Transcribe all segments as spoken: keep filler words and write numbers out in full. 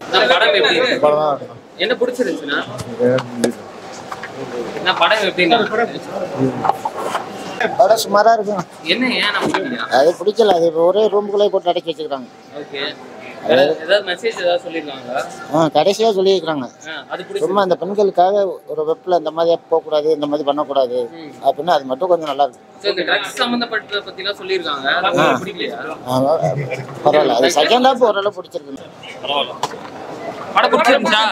படம் எப்படி என்ன பிடிச்சிருந்துச்சுன்னா நான் படம் எப்படின்னா படம் சுமாரா இருக்கும். என்ன ஏன் நம்ம அது பிடிக்கல. அது ஒரே ரூமுக்குள்ளே போட்டு அடைச்சி வச்சுக்கிறாங்க. ஓகே. ஏதாவது மெசேஜ் ஏதாவது சொல்லியிருக்காங்களா? ஆ கடைசியாக சொல்லியிருக்கிறாங்க. சும்மா அந்த பெண்களுக்காக ஒரு வெப்பில் இந்த மாதிரி போகக்கூடாது, இந்த மாதிரி பண்ணக்கூடாது அப்படின்னு அது மட்டும் கொஞ்சம் நல்லா இருக்கும். சம்பந்தப்பட்ட பத்திலாம் சொல்லியிருக்காங்க. பரவாயில்ல. அது செகண்ட் ஹாஃப் ஓரளவு பிடிச்சிருக்கு. படம் பிடிச்சிருந்துச்சா?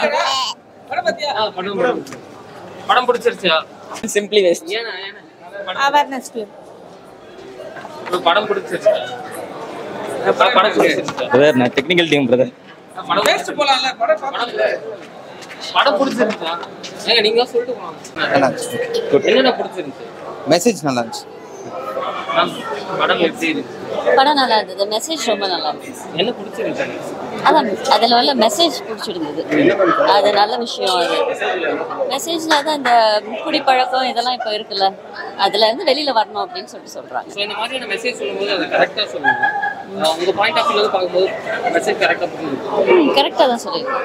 படம் பிடிச்சிருச்சா? Simply waste. ஏனா அவேர்னஸ் ஃபிலிம். படம் பிடிச்சிருச்சா? படம் பிடிச்சிருச்சா? பிரதர் நான் டெக்னிக்கல் டீம் பிரதர். படம் வேஸ்ட் போலாம்ல. படம் படம் பிடிச்சிருச்சா? ஏங்க நீங்க சொல்லிட்டு போங்க. என்னடா பிடிச்சிருச்சு? மெசேஜ் நல்லா இருந்துச்சு. படம் எப்படி இருந்துச்சு? படம் நல்லா இருந்தது. மெசேஜ் ரொம்ப நல்லா இருந்துச்சு. என்ன பிடிச்சிருந்துச்சு? அதான் அதில் உள்ள மெசேஜ் பிடிச்சிருந்தது. அது நல்ல விஷயம். அது மெசேஜில் தான் இந்த குடிப்பழக்கம் இதெல்லாம் இப்போ இருக்குல்ல, அதுல இருந்து வெளியில வரணும் அப்படின்னு சொல்லிட்டு சொல்றாங்க. ஸோ இந்த மாதிரியான மெசேஜ் சொல்லும்போது அதை கரெக்டாக சொல்லுங்க. உங்க பாயிண்ட் ஆஃப் வியூல பார்க்கும்போது மெசேஜ் கரெக்டாக புரியுது. கரெக்டாக தான் சொல்லியிருக்கோம்.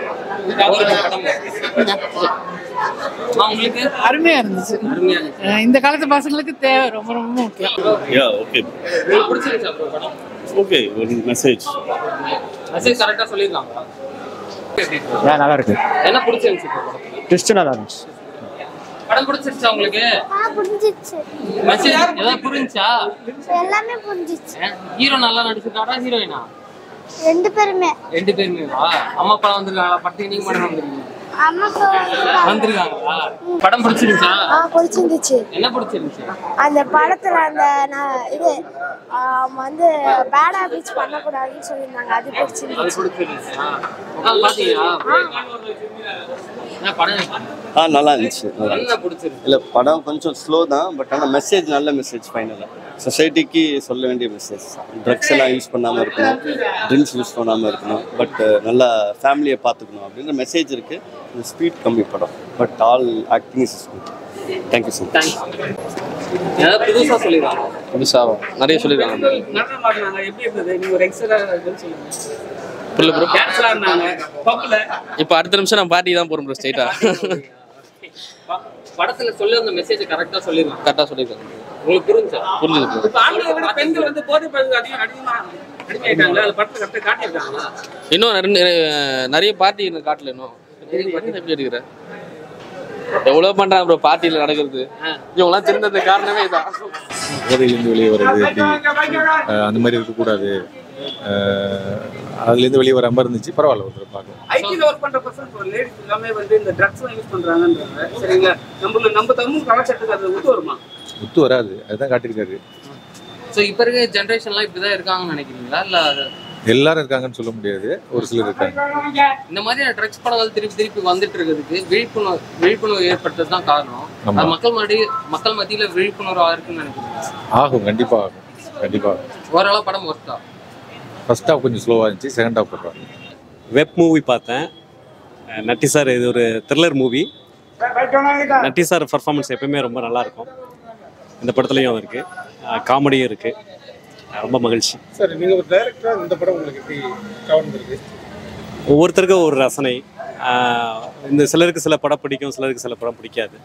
உங்களுக்கு அருமையா இருந்துச்சு. அருமையா இருந்துச்சு. இந்த காலத்து பசங்களுக்கு தேவை ரொம்ப ரொம்ப முக்கியம். Yeah okay. உங்களுக்கு பிடிச்சிருச்சா ப்ரோ படம்? ஓகே. ஒரு மெசேஜ் மெசேஜ் கரெக்டாக சொல்லியிருக்காங்களா? யா நல்லா இருக்கு. என்ன பிடிச்சிருந்துச்சு ப்ரோ? ட்விஸ்ட் நல்லா இருந்துச்சு. படம் பிடிச்சிருச்சா உங்களுக்கு? ஆ புரிஞ்சிச்சு. மெசேஜ் ஏதாவது புரிஞ்சுச்சா? எல்லாமே புரிஞ்சிச்சு. ஹீரோ நல்லா நடிச்சிருக்காரா ஹீரோயினா? ரெண்டு பேருமே. ரெண்டு பேருமே வா. அம்மா அப்பா வந்திருக்காங்களா? பட்டி நீங்க மட்டும் வந்திருக்கீங்க. அம்மா அப்பா வந்திருக்காங்களா? படம் பிடிச்சிருச்சா? ஆ பிடிச்சிருந்துச்சு. என்ன பிடிச்சிருந்துச்சு? அந்த படத்துல அந்த இது வந்து பேட் ஹாபிட்ஸ் பண்ணக்கூடாதுன்னு சொல்லியிருந்தாங்க. அது பிடிச்சிருந்துச்சு. அது பிடிச்சிருந்துச்சா? உட்காந்து பாத்தீங்களா? என்ன படம்? ஆ நல்லா இருந்துச்சு. என்ன பிடிச்சிருக்கு? இல்லை படம் கொஞ்சம் ஸ்லோ தான், பட் ஆனால் மெசேஜ் நல்ல மெசேஜ். ஃபைனலாக சொசைட்டிக்கு சொல்ல வேண்டிய மெசேஜ். ட்ரக்ஸ் எல்லாம் யூஸ் பண்ணாமல் இருக்கணும், ட்ரிங்க்ஸ் யூஸ் பண்ணாமல் இருக்கணும், பட் நல்லா ஃபேமிலியை பார்த்துக்கணும் அப்படின்ற மெசேஜ் இருக்குது. ஸ்பீட் கம்மி படம், but all acting is good. Thank you so much. ஏதாவது புதுசாக சொல்லிடுறாங்க? புதுசாக நிறைய சொல்லியிருக்காங்க. எப்படி இருந்தது? நீங்கள் ஒரு எக்ஸ்ட்ரா சொல்லுங்க. இப்போ அடுத்த நிமிஷம் நான் பார்ட்டி தான் போறோம் ப்ரோ. ஸ்ட்ரைட்டா படத்துல சொல்ல அந்த மெசேஜ் கரெக்டா சொல்லிருக்காங்க. கரெக்டாக சொல்லியிருக்காங்க. உங்களுக்கு புரிஞ்சா? புரிஞ்சுது ப்ரோ. ஆண்களை விட பெண்கள் வந்து போதை பழக்கம் அதிகம் அதிகமா அடிமையாயிட்டாங்க. அது படத்துல கரெக்டா காட்டியிருக்காங்களா? இன்னும் நிறைய நிறைய பார்ட்டி இன்னும் காட்டல. இன்னும் எப்படி எடுக்கிற எவ்வளோ பண்றாங்க ப்ரோ பார்ட்டியில் நடக்கிறது. இவங்களாம் தெரிஞ்சது காரணமே இதான். போதையிலேருந்து வெளியே வர்றது எப்படி அந்த மாதிரி இருக்கக்கூடாது. அதுலேருந்து வெளியே வராமல் இருந்துச்சு. பரவாயில்ல ஒரு பார்க்கலாம். ஐடில ஒர்க் பண்ற பர்சன் லேடிஸ் எல்லாமே வந்து இந்த ட்ரக்ஸ் யூஸ் பண்றாங்கன்றாங்க. சரிங்களா? நம்ம நம்ம தமிழ் கலாச்சாரத்துக்கு அது ஒத்து வருமா? ஒத்து வராது. அதுதான் காட்டியிருக்காரு. ஸோ இப்போ இருக்க ஜென்ரேஷன்லாம் இப்படிதான் இருக்காங்கன்னு நினைக்கிறீங்களா? இல்லை எல்லாரும் இருக்காங்கன்னு சொல்ல முடியாது, ஒரு சிலர் இருக்காங்க. இந்த மாதிரி ட்ரக்ஸ் படங்கள் திருப்பி திருப்பி வந்துட்டு இருக்கிறதுக்கு விழிப்புணர்வு விழிப்புணர்வு ஏற்பட்டது தான் காரணம். அது மக்கள் மத்திய மக்கள் மத்தியில விழிப்புணர்வு ஆகுன்னு நினைக்கிறீங்களா? ஆகும், கண்டிப்பா ஆகும். கண்டிப்பா ஓரளவு படம் ஒர்த்தா? ஃபர்ஸ்ட் ஹாஃப் கொஞ்சம் ஸ்லோவாக இருந்துச்சு, செகண்ட் ஹாஃப் போடுறாங்க. வெப் மூவி பார்த்தேன். நட்டி சார் இது ஒரு thriller movie. Natty sir performance எப்பவுமே ரொம்ப நல்லா இருக்கும். இந்த படத்துலையும் இருக்கு, காமெடியும் இருக்கு. ரொம்ப மகிழ்ச்சி சார். நீங்கள் ஒரு டைரக்டராக இந்த படம் உங்களுக்கு எப்படி கவர்ந்துருக்கு? ஒவ்வொருத்தருக்கும் ஒரு ரசனை. இந்த சிலருக்கு சில படம் பிடிக்கும், சிலருக்கு சில படம் பிடிக்காது.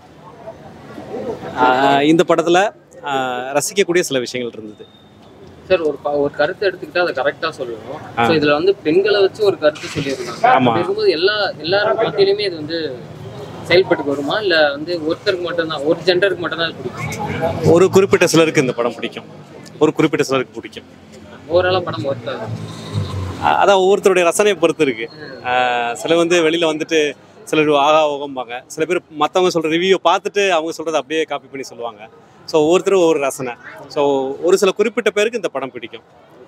இந்த படத்தில் ரசிக்கக்கூடிய சில விஷயங்கள் இருந்தது. சார் ஒரு ஒரு கருத்தை எடுத்துக்கிட்டா அதை கரெக்டா சொல்லணும். ஸோ இதுல வந்து பெண்களை வச்சு ஒரு கருத்து சொல்லியிருக்காங்க. ஆமா. இருக்கும்போது எல்லா எல்லாரும் மத்தியிலுமே இது வந்து செயல்பட்டு வருமா, இல்ல வந்து ஒருத்தருக்கு மட்டும்தான், ஒரு ஜெண்டருக்கு மட்டும்தான் பிடிக்கும்? ஒரு குறிப்பிட்ட சிலருக்கு இந்த படம் பிடிக்கும், ஒரு குறிப்பிட்ட சிலருக்கு பிடிக்கும். ஓரளவு படம் ஒருத்தர் அதான் ஒவ்வொருத்தருடைய ரசனையை பொறுத்து இருக்கு. சில வந்து வெளியில வந்துட்டு சிலர் ஆகா ஓகம்பாங்க. சில பேர் மற்றவங்க சொல்ற ரிவ்யூ பார்த்துட்டு அவங்க சொல்றதை அப்படியே காப்பி பண்ணி சொல்லுவாங்க. ஸோ ஒவ்வொருத்தரும் ஒவ்வொரு ரசனை. ஸோ ஒரு சில குறிப்பிட்ட பேருக்கு இந்த படம் பிடிக்கும்.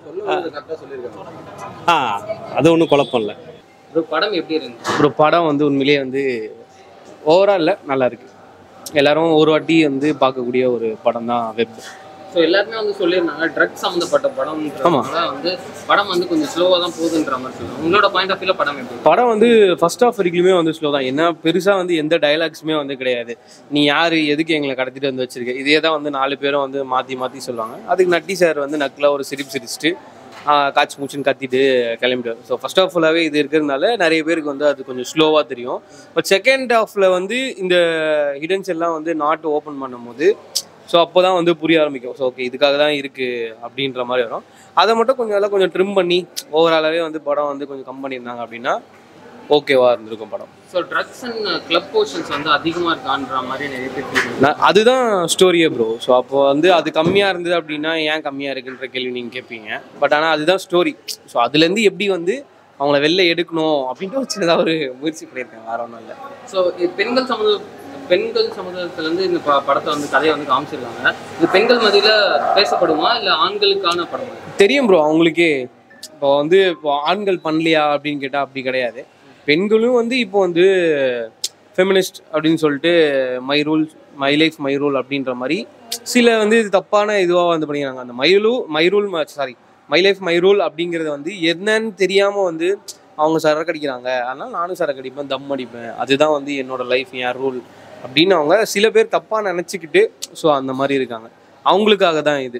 ஆ அது ஒன்றும் குழப்பம் இல்லை. படம் எப்படி இருந்துச்சு? ஒரு படம் வந்து உண்மையிலேயே வந்து ஓவரால் நல்லா இருக்கு. எல்லாரும் ஒரு வாட்டி வந்து பார்க்கக்கூடிய ஒரு படம் தான் வெப். ஸோ எல்லாருமே வந்து சொல்லியிருந்தாங்க ட்ரக்ஸ் சம்மந்தப்பட்ட படம்ன்றதுனால வந்து படம் வந்து கொஞ்சம் ஸ்லோவாக தான் போகுதுன்ற மாதிரி சொல்லுவாங்க. உங்களோட பாயிண்ட் ஆஃப் வியூல படம் எப்படி? படம் வந்து ஃபர்ஸ்ட் ஆஃப் வரைக்குமே வந்து ஸ்லோ தான். என்ன பெருசாக வந்து எந்த டைலாக்ஸுமே வந்து கிடையாது. நீ யார், எதுக்கு எங்களை கடத்திட்டு வந்து வச்சிருக்க, இதே தான் வந்து நாலு பேரும் வந்து மாற்றி மாற்றி சொல்லுவாங்க. அதுக்கு நட்டி சார் வந்து நக்கில் ஒரு சிரிப்பு சிரிச்சுட்டு காய்ச்சி மூச்சுன்னு கத்திட்டு கிளம்பிடுவார். ஸோ ஃபர்ஸ்ட் ஆஃப் ஃபுல்லாகவே இது இருக்கிறதுனால நிறைய பேருக்கு வந்து அது கொஞ்சம் ஸ்லோவாக தெரியும். பட் செகண்ட் ஹாஃபில் வந்து இந்த ஹிடன்ஸ் எல்லாம் வந்து நாட் ஓப்பன் பண்ணும் போது ஸோ அப்போ தான் வந்து புரிய ஆரம்பிக்கும். ஸோ ஓகே இதுக்காக தான் இருக்குது அப்படின்ற மாதிரி வரும். அதை மட்டும் கொஞ்சம் எல்லாம் கொஞ்சம் ட்ரிம் பண்ணி ஓவராலாகவே வந்து படம் வந்து கொஞ்சம் கம் பண்ணியிருந்தாங்க அப்படின்னா ஓகேவா இருந்திருக்கும் படம். So drugs and club portions வந்து அதிகமாக இருக்கான்ற மாதிரி நிறைய பேர் அதுதான் ஸ்டோரியே ப்ரோ. ஸோ அப்போ வந்து அது கம்மியாக இருந்தது அப்படின்னா ஏன் கம்மியாக இருக்குன்ற கேள்வி நீங்கள் கேட்பீங்க. பட் ஆனால் அதுதான் ஸ்டோரி. ஸோ அதுலேருந்து எப்படி வந்து அவங்கள வெளில எடுக்கணும் அப்படின்ட்டு ஒரு சின்னதாக ஒரு முயற்சி பண்ணியிருக்காங்க, வேற ஒன்றும் இல்லை. ஸோ பெண்கள் சமூக பெண்கள் சமுதாயத்துலேருந்து இந்த ப படத்தை வந்து கதையை வந்து காமிச்சிருக்காங்க. இது பெண்கள் மத்தியில் பேசப்படுமா இல்லை ஆண்களுக்கான படமா? தெரியும் ப்ரோ அவங்களுக்கே. இப்போ வந்து இப்போ ஆண்கள் பண்ணலையா அப்படின்னு கேட்டால் அப்படி கிடையாது. பெண்களும் வந்து இப்போ வந்து ஃபெமினிஸ்ட் அப்படின்னு சொல்லிட்டு my rule my life my rule அப்படின்ற மாதிரி சில வந்து இது தப்பான இதுவாக வந்து பண்ணிக்கிறாங்க. அந்த மைரூ my rule sorry my life my rule அப்படிங்கிறது வந்து என்னன்னு தெரியாமல் வந்து அவங்க சரக்கு அடிக்கிறாங்க. அதனால் நானும் சரக்கு அடிப்பேன், தம் அடிப்பேன், அதுதான் வந்து என்னோட லைஃப் என் ரூல் அப்படின்னு அவங்க சில பேர் தப்பாக நினச்சிக்கிட்டு ஸோ அந்த மாதிரி இருக்காங்க. அவங்களுக்காக தான் இது.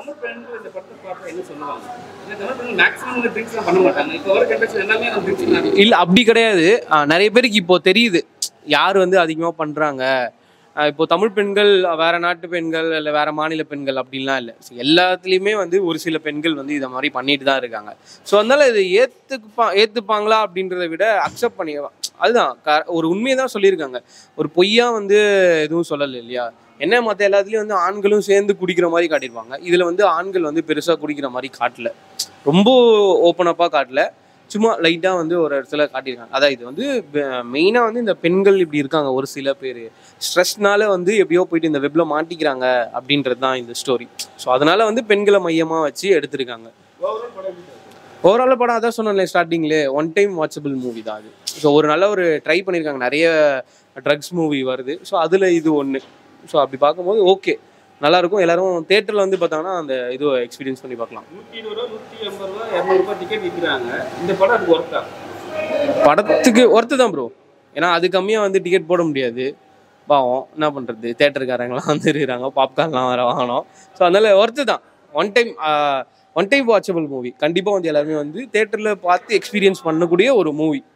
இல்லை அப்படி கிடையாது. நிறைய பேருக்கு இப்போ தெரியுது யார் வந்து அதிகமாக பண்ணுறாங்க. இப்போ தமிழ் பெண்கள் வேற நாட்டு பெண்கள் இல்லை வேற மாநில பெண்கள் அப்படின்லாம் இல்லை. எல்லாத்துலேயுமே வந்து ஒரு சில பெண்கள் வந்து இதை மாதிரி பண்ணிட்டு தான் இருக்காங்க. ஸோ அதனால இதை ஏற்றுப்பா ஏற்றுப்பாங்களா அப்படின்றத விட அக்செப்ட் பண்ணி அதுதான் ஒரு உண்மையை தான் சொல்லியிருக்காங்க. ஒரு பொய்யா வந்து எதுவும் சொல்லலை இல்லையா. என்ன மற்ற எல்லாத்துலேயும் வந்து ஆண்களும் சேர்ந்து குடிக்கிற மாதிரி காட்டியிருப்பாங்க. இதில் வந்து ஆண்கள் வந்து பெருசாக குடிக்கிற மாதிரி காட்டல, ரொம்ப ஓப்பனப்பாக காட்டல, சும்மா லைட்டாக வந்து ஒரு இடத்துல காட்டியிருக்காங்க. அதான் இது வந்து மெயினாக வந்து இந்த பெண்கள் இப்படி இருக்காங்க. ஒரு சில பேர் ஸ்ட்ரெஸ்னால வந்து எப்படியோ போயிட்டு இந்த வெப்பில் மாட்டிக்கிறாங்க அப்படின்றது தான் இந்த ஸ்டோரி. ஸோ அதனால வந்து பெண்களை மையமாக வச்சு எடுத்திருக்காங்க. ஓவரால் படம் அதான் சொன்னேன் ஸ்டார்டிங்லே, ஒன் டைம் வாட்சபிள் மூவி தான் அது. ஸோ ஒரு நல்ல ஒரு ட்ரை பண்ணியிருக்காங்க. நிறைய ட்ரக்ஸ் மூவி வருது, ஸோ அதில் இது ஒன்று. ஸோ அப்படி பார்க்கும்போது ஓகே நல்லாயிருக்கும். எல்லாரும் தேட்டரில் வந்து பார்த்தாங்கன்னா அந்த இது எக்ஸ்பீரியன்ஸ் பண்ணி பார்க்கலாம். நூற்றி இருபது ரூபா நூற்றி ஐம்பது ரூபா இரநூறுபா டிக்கெட் விற்கிறாங்க. இந்த படம் அதுக்கு ஒர்த்தா? படத்துக்கு ஒர்த்து தான் ப்ரோ. ஏன்னா அது கம்மியாக வந்து டிக்கெட் போட முடியாது. பாவம் என்ன பண்ணுறது, தேட்டருக்காரங்களாம் வந்து இருக்கிறாங்க, பாப்கார்ன்லாம் வேறு வாங்கணும். ஸோ அதனால் ஒர்த்து தான். One time one time watchable movie. கண்டிப்பாக வந்து எல்லாருமே வந்து தேட்டரில் பார்த்து எக்ஸ்பீரியன்ஸ் பண்ணக்கூடிய ஒரு மூவி.